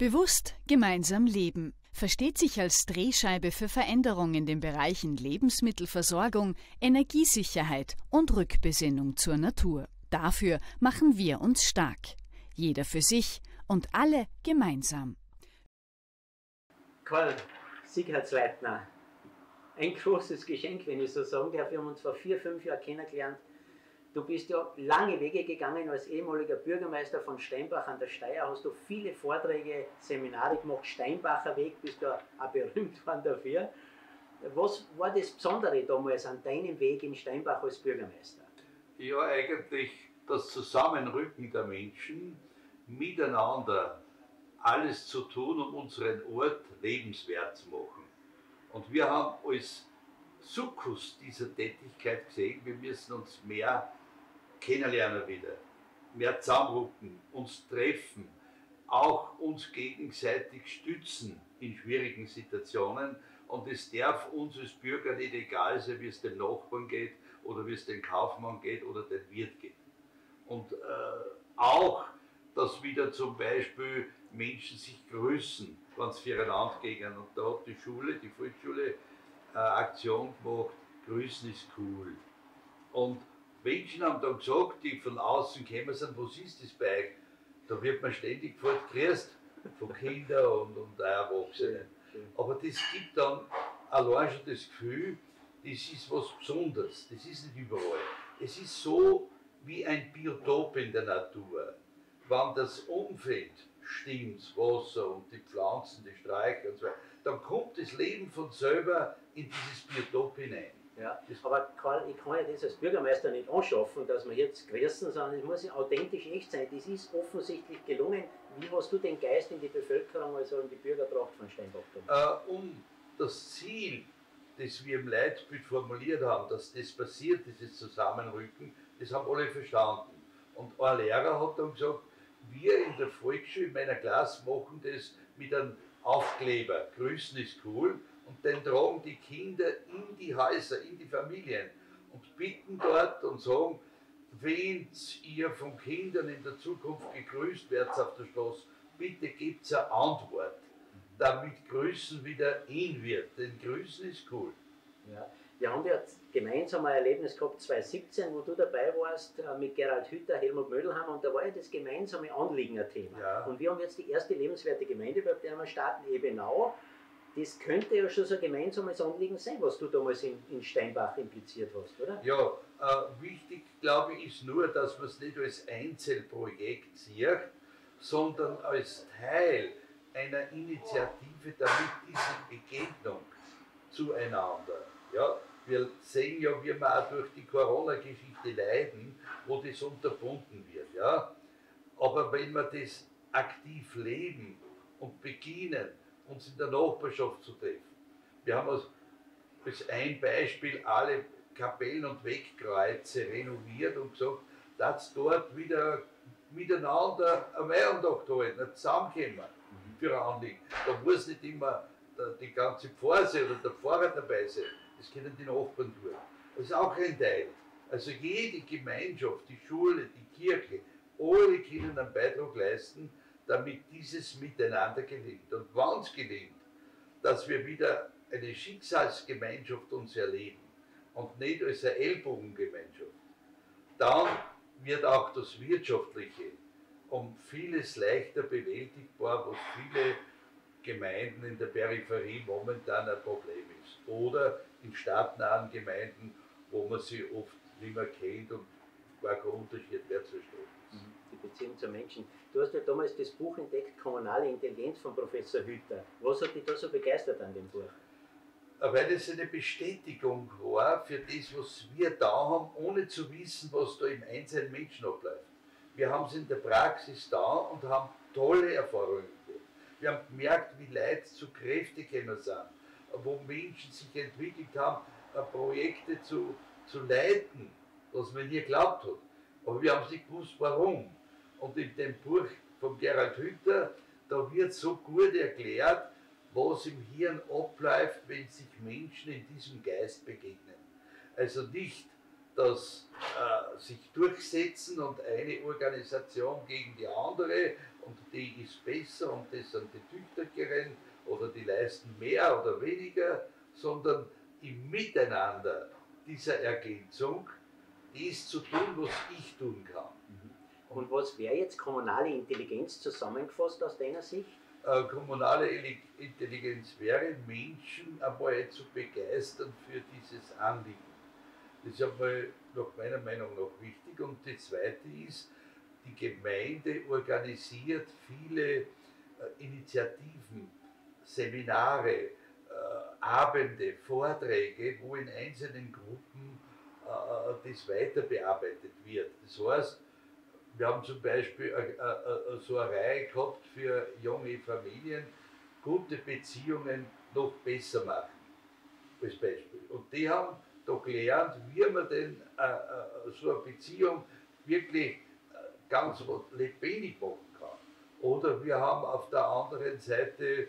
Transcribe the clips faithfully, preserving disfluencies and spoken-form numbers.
Bewusst gemeinsam leben versteht sich als Drehscheibe für Veränderungen in den Bereichen Lebensmittelversorgung, Energiesicherheit und Rückbesinnung zur Natur. Dafür machen wir uns stark. Jeder für sich und alle gemeinsam. Karl, Sicherheitsleitner, ein großes Geschenk, wenn ich so sagen darf. Wir haben uns vor vier, fünf Jahren kennengelernt. Du bist ja lange Wege gegangen als ehemaliger Bürgermeister von Steinbach an der Steyr, hast du viele Vorträge, Seminare gemacht, Steinbacher Weg, bist du auch berühmt worden dafür. Was war das Besondere damals an deinem Weg in Steinbach als Bürgermeister? Ja, eigentlich das Zusammenrücken der Menschen, miteinander alles zu tun, um unseren Ort lebenswert zu machen. Und wir haben als Sukkus dieser Tätigkeit gesehen, wir müssen uns mehr kennenlernen wieder, mehr zusammenrücken, uns treffen, auch uns gegenseitig stützen in schwierigen Situationen. Und es darf uns als Bürger nicht egal sein, wie es dem Nachbarn geht oder wie es dem Kaufmann geht oder dem Wirt geht. Und äh, auch, dass wieder zum Beispiel Menschen sich grüßen, wenn sie füreinander gehen. Und da hat die Schule, die Volksschule, eine Aktion gemacht, Grüßen ist cool. Und Menschen haben dann gesagt, die von außen gekommen sind, was ist das bei euch? Da wird man ständig gefragt, grüßt, von Kindern und, und auch Erwachsenen. Aber das gibt dann allein schon das Gefühl, das ist was Besonderes, das ist nicht überall. Es ist so wie ein Biotop in der Natur. Wenn das Umfeld stimmt, das Wasser und die Pflanzen, die Sträucher und so weiter, dann kommt das Leben von selber in dieses Biotop hinein. Ja, aber Karl, ich kann ja das als Bürgermeister nicht anschaffen, dass wir jetzt grüßen, sondern es muss ja authentisch echt sein. Das ist offensichtlich gelungen. Wie hast du den Geist in die Bevölkerung, also in die Bürger gebracht von Steinbach? Äh, um das Ziel, das wir im Leitbild formuliert haben, dass das passiert, dieses Zusammenrücken, das haben alle verstanden. Und ein Lehrer hat dann gesagt, wir in der Volksschule, in meiner Klasse, machen das mit einem Aufkleber. Grüßen ist cool. Und den tragen die Kinder in die Häuser, in die Familien und bitten dort und sagen, wenn ihr von Kindern in der Zukunft gegrüßt werdet auf der Straße, bitte gebt eine Antwort, damit Grüßen wieder in wird. Denn Grüßen ist cool. Ja. Wir haben ja gemeinsam ein Erlebnis gehabt, zweitausendsiebzehn, wo du dabei warst, mit Gerald Hüther, Helmut Mödelhammer, und da war ja das gemeinsame Anliegen ein Thema. Ja. Und wir haben jetzt die erste lebenswerte Gemeinde bei der wir starten, Ebenau. Das könnte ja schon so ein gemeinsames Anliegen sein, was du damals in, in Steinbach impliziert hast, oder? Ja, äh, wichtig, glaube ich, ist nur, dass man es nicht als Einzelprojekt sieht, sondern als Teil einer Initiative, damit diese Begegnung zueinander. Ja, wir sehen ja, wie wir auch durch die Corona-Geschichte leiden, wo das unterbunden wird. Ja? Aber wenn wir das aktiv leben und beginnen, uns in der Nachbarschaft zu treffen. Wir haben als, als ein Beispiel alle Kapellen und Wegkreuze renoviert und gesagt, dass dort wieder miteinander eine Weihandacht halten, zusammenkommen für ein Anliegen. Da muss nicht immer der, die ganze Pfarre oder der Pfarrer dabei sein, das können die Nachbarn tun. Das ist auch ein Teil. Also jede Gemeinschaft, die Schule, die Kirche, alle können einen Beitrag leisten, damit dieses Miteinander gelingt. Und wenn es gelingt, dass wir wieder eine Schicksalsgemeinschaft uns erleben und nicht als eine Ellbogengemeinschaft, dann wird auch das Wirtschaftliche um vieles leichter bewältigbar, was viele Gemeinden in der Peripherie momentan ein Problem ist. Oder in stadtnahen Gemeinden, wo man sie oft nicht mehr kennt und gar kein Unterschied mehr zur Stadt ist. Die Beziehung zu Menschen. Du hast ja damals das Buch entdeckt, Kommunale Intelligenz von Professor Hüther. Was hat dich da so begeistert an dem Buch? Weil es eine Bestätigung war für das, was wir da haben, ohne zu wissen, was da im einzelnen Menschen abläuft. Wir haben es in der Praxis da und haben tolle Erfahrungen gemacht. Wir haben gemerkt, wie Leute zu Kräftekenner sind, wo Menschen sich entwickelt haben, Projekte zu, zu leiten, was man nie geglaubt hat. Aber wir haben nicht gewusst, warum. Und in dem Buch von Gerald Hüther, da wird so gut erklärt, was im Hirn abläuft, wenn sich Menschen in diesem Geist begegnen. Also nicht das äh, sich durchsetzen und eine Organisation gegen die andere und die ist besser und das sind die Tüchtigeren oder die leisten mehr oder weniger, sondern im Miteinander dieser Ergänzung das zu tun, was ich tun kann. Und was wäre jetzt kommunale Intelligenz zusammengefasst aus deiner Sicht? Äh, kommunale Intelligenz wäre, Menschen einmal zu begeistern für dieses Anliegen. Das ist einmal nach meiner Meinung nach wichtig. Und das Zweite ist, die Gemeinde organisiert viele äh, Initiativen, Seminare, äh, Abende, Vorträge, wo in einzelnen Gruppen äh, das weiter bearbeitet wird. Das heißt, wir haben zum Beispiel äh, äh, so eine Reihe gehabt für junge Familien, gute Beziehungen noch besser machen, als Beispiel. Und die haben da gelernt, wie man denn äh, äh, so eine Beziehung wirklich äh, ganz lebendig machen kann. Oder wir haben auf der anderen Seite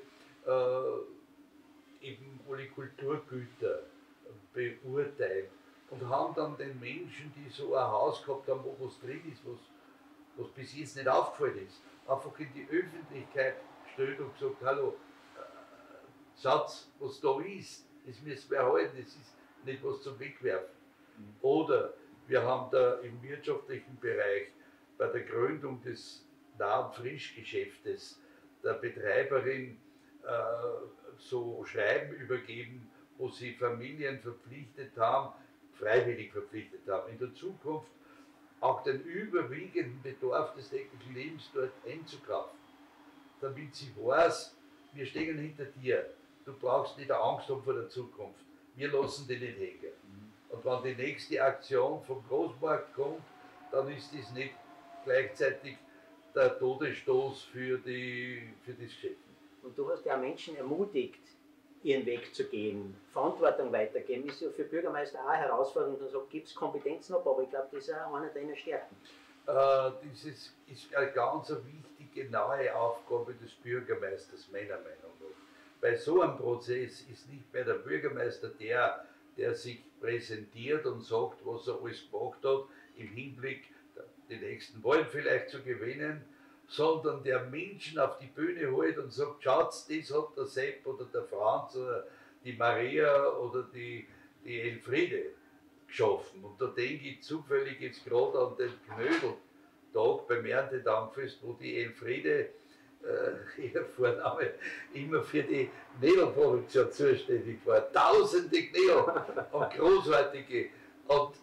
äh, eben alle Kulturgüter beurteilt und haben dann den Menschen, die so ein Haus gehabt haben, wo was drin ist, was, was bis jetzt nicht aufgefallen ist, einfach in die Öffentlichkeit gestellt und gesagt, hallo, äh, Satz, was da ist, das müssen wir erhalten, das ist nicht was zum Wegwerfen. Mhm. Oder wir haben da im wirtschaftlichen Bereich bei der Gründung des Nah- und Frischgeschäftes der Betreiberin äh, so Schreiben übergeben, wo sie Familien verpflichtet haben, freiwillig verpflichtet haben, in der Zukunft auch den überwiegenden Bedarf des täglichen Lebens dort einzukaufen, damit sie weiß, wir stehen hinter dir, du brauchst nicht Angst haben vor der Zukunft, wir lassen dich nicht hängen. Und wenn die nächste Aktion vom Großmarkt kommt, dann ist das nicht gleichzeitig der Todesstoß für, die, für das Geschäft. Und du hast ja Menschen ermutigt, ihren Weg zu gehen, Verantwortung weitergeben, ist ja für Bürgermeister auch eine Herausforderung, und sagt, gibt es Kompetenzen ab, aber ich glaube, das ist auch eine deiner Stärken. Äh, das ist, ist eine ganz wichtige, neue Aufgabe des Bürgermeisters, meiner Meinung nach. Bei so einem Prozess ist nicht mehr der Bürgermeister der, der sich präsentiert und sagt, was er alles gemacht hat, im Hinblick, die nächsten Wahlen vielleicht zu gewinnen, sondern der Menschen auf die Bühne holt und sagt, schaut, das hat der Sepp oder der Franz oder die Maria oder die, die Elfriede geschaffen. Und da denke ich zufällig jetzt gerade an den Knödeltag beim Erntedankfest, wo die Elfriede, äh, ihr Vorname, immer für die Nädelproduktion zuständig war. Tausende Knädel und großartige. Und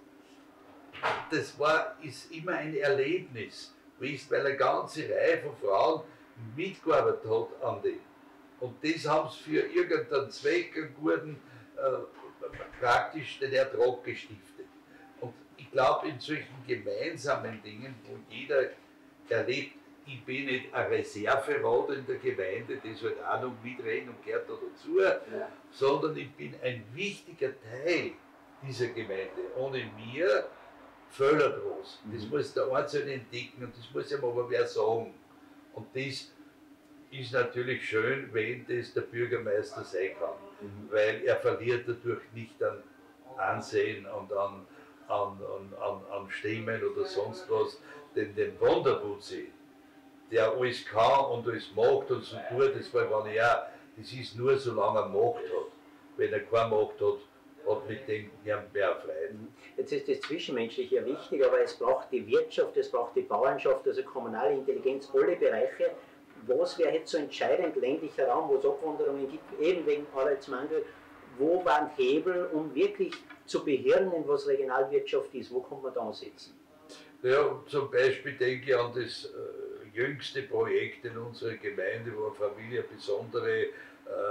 das war, ist immer ein Erlebnis, weil eine ganze Reihe von Frauen mitgearbeitet hat an dem. Und das haben sie für irgendeinen Zweck, einen guten, äh, praktisch den Ertrag gestiftet. Und ich glaube, in solchen gemeinsamen Dingen, wo jeder erlebt, ich bin nicht ein Reserverat in der Gemeinde, das halt auch noch mitreden und gehört da dazu, ja, sondern ich bin ein wichtiger Teil dieser Gemeinde. Ohne mir fördert was. Das mhm. muss der Einzelne entdecken und das muss ihm aber wer sagen. Und das ist natürlich schön, wenn das der Bürgermeister sein kann, mhm. weil er verliert dadurch nicht an Ansehen und an, an, an, an Stimmen oder sonst was, denn den Wanderbutzi, der alles kann und alles macht und so tut, das war gar nicht auch, das ist nur solange er Macht hat. Wenn er keine Macht hat, hat mit dem niemand mehr Freude. Jetzt ist das Zwischenmenschliche ja wichtig, aber es braucht die Wirtschaft, es braucht die Bauernschaft, also kommunale Intelligenz, alle Bereiche. Was wäre jetzt so entscheidend ländlicher Raum, wo es Abwanderungen gibt, eben wegen Arbeitsmangel, wo waren Hebel, um wirklich zu behirnen, was Regionalwirtschaft ist? Wo kann man da ansetzen? Ja, zum Beispiel denke ich an das äh, jüngste Projekt in unserer Gemeinde, wo eine Familie eine besondere äh,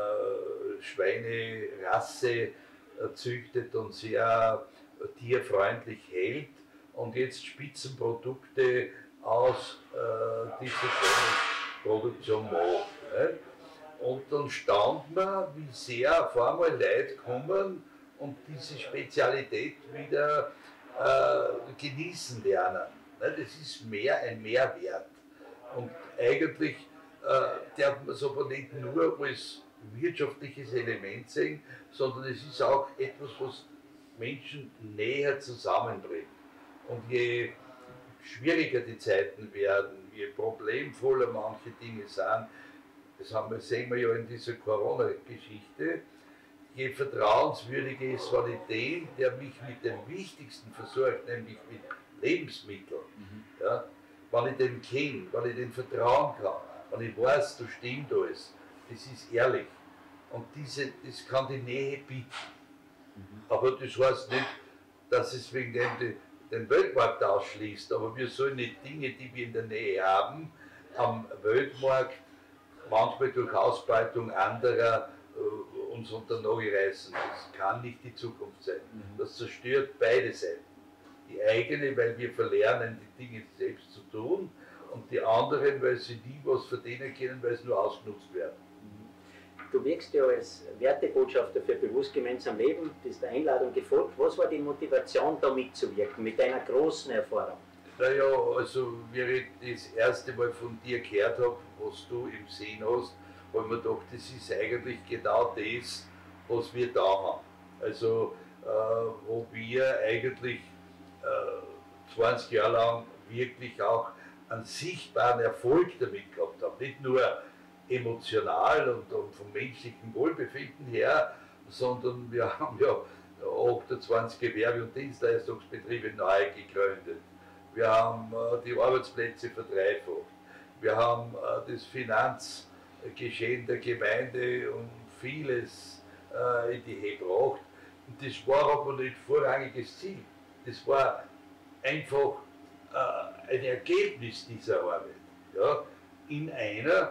Schweinerasse züchtet und sehr tierfreundlich hält und jetzt Spitzenprodukte aus äh, dieser Produktion macht. Ne? Und dann staunt man, wie sehr auf einmal Leute kommen und diese Spezialität wieder äh, genießen lernen. Ne? Das ist mehr ein Mehrwert. Und eigentlich äh, darf man es aber nicht nur als wirtschaftliches Element sehen, sondern es ist auch etwas, was Menschen näher zusammenbringt. Und je schwieriger die Zeiten werden, je problemvoller manche Dinge sind, das haben wir, sehen wir ja in dieser Corona-Geschichte, je vertrauenswürdiger ist, wenn ich den, der mich mit dem Wichtigsten versorgt, nämlich mit Lebensmitteln, mhm. ja, wenn ich den kenne, wenn ich den vertrauen kann, wenn ich weiß, da stimmt alles, das ist ehrlich. Und diese, das kann die Nähe bieten. Mhm. Aber das heißt nicht, dass es wegen dem die, den Weltmarkt ausschließt, aber wir sollen nicht Dinge, die wir in der Nähe haben, am Weltmarkt manchmal durch Ausbeutung anderer äh, uns unter Nagel reißen. Das kann nicht die Zukunft sein. Mhm. Das zerstört beide Seiten. Die eigene, weil wir verlernen, die Dinge selbst zu tun, und die anderen, weil sie nie was verdienen können, weil sie nur ausgenutzt werden. Du wirkst ja als Wertebotschafter für bewusst gemeinsam Leben, bist der Einladung gefolgt. Was war die Motivation, da mitzuwirken, mit deiner großen Erfahrung? Naja, also, wie ich das erste Mal von dir gehört habe, was du im Sinn hast, habe ich mir gedacht, das ist eigentlich genau das, was wir da haben. Also, äh, wo wir eigentlich äh, zwanzig Jahre lang wirklich auch einen sichtbaren Erfolg damit gehabt haben. Nicht nur emotional und, und vom menschlichen Wohlbefinden her, sondern wir haben ja achtundzwanzig Gewerbe- und Dienstleistungsbetriebe neu gegründet. Wir haben äh, die Arbeitsplätze verdreifacht. Wir haben äh, das Finanzgeschehen der Gemeinde und vieles äh, in die Höhe gebracht. Und das war aber nicht vorrangiges Ziel. Das war einfach äh, ein Ergebnis dieser Arbeit. Ja, in einer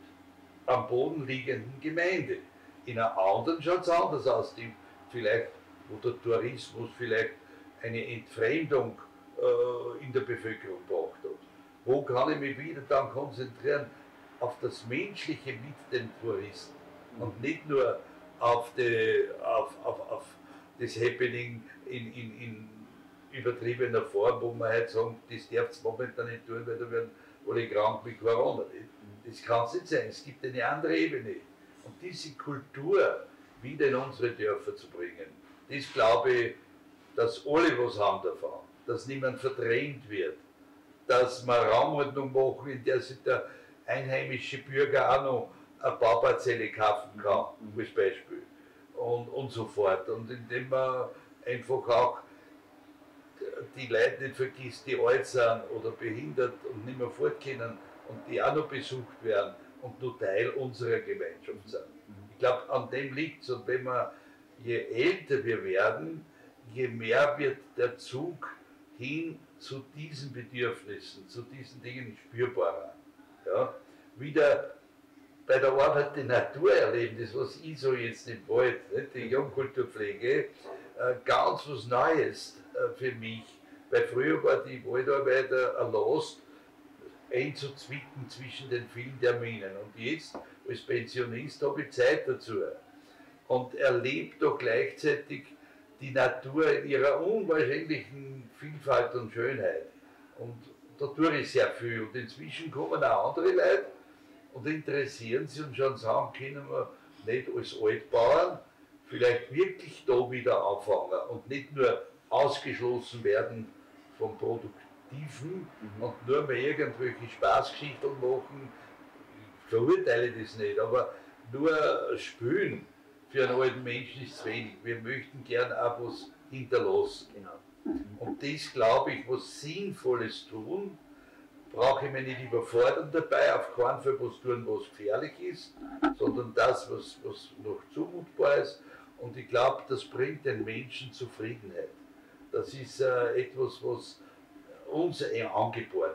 am Boden liegenden Gemeinde. In einer anderen schaut es anders aus, die vielleicht, wo der Tourismus vielleicht eine Entfremdung äh, in der Bevölkerung gebracht hat. Wo kann ich mich wieder dann konzentrieren auf das Menschliche mit den Touristen und nicht nur auf, die, auf, auf, auf das Happening in, in, in übertriebener Form, wo man halt sagen, das darf es momentan nicht tun, weil da werden alle krank mit Corona. Nicht? Das kann es nicht sein, es gibt eine andere Ebene. Und diese Kultur wieder in unsere Dörfer zu bringen, das glaube ich, dass alle was haben davon, dass niemand verdrängt wird, dass wir Raumordnung machen, in der sich der einheimische Bürger auch noch eine Bauparzelle kaufen kann, als Beispiel. Und, und so fort. Und indem man einfach auch die Leute nicht vergisst, die alt sind oder behindert und nicht mehr fortkommen und die auch noch besucht werden und nur Teil unserer Gemeinschaft sind. Ich glaube, an dem liegt es. Und wenn wir, je älter wir werden, je mehr wird der Zug hin zu diesen Bedürfnissen, zu diesen Dingen spürbarer. Ja? Wieder bei der Arbeit die Natur erleben, das was ich so jetzt im Wald, nicht? Die Jungkulturpflege, äh, ganz was Neues äh, für mich. Weil früher war die Waldarbeit eine Last, einzuzwicken zwischen den vielen Terminen. Und jetzt, als Pensionist, habe ich Zeit dazu. Und erlebe doch gleichzeitig die Natur in ihrer unwahrscheinlichen Vielfalt und Schönheit. Und da tue ich sehr viel. Und inzwischen kommen auch andere Leute und interessieren sich und schon sagen, können wir nicht als Altbauern vielleicht wirklich da wieder anfangen und nicht nur ausgeschlossen werden vom Produktiven mhm. und nur mehr irgendwelche Spaßgeschichten machen. Ich verurteile das nicht, aber nur spülen für einen alten Menschen ist zu wenig. Wir möchten gern auch was hinterlassen. Genau. Und das, glaube ich, was Sinnvolles tun, brauche ich mich nicht überfordern dabei, auf keinen Fall was tun, was gefährlich ist, sondern das, was, was noch zumutbar ist. Und ich glaube, das bringt den Menschen Zufriedenheit. Das ist äh, etwas, was uns angeboren